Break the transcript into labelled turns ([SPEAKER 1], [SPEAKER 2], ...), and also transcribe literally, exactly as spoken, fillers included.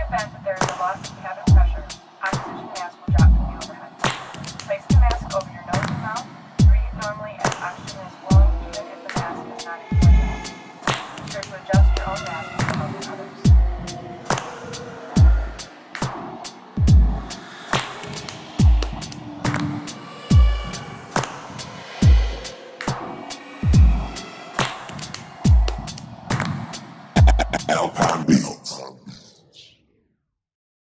[SPEAKER 1] event that there is a loss in cabin pressure, oxygen mask will drop from the overhead. Place the mask over your nose and mouth. Breathe normally as oxygen is flowing even if the mask is not in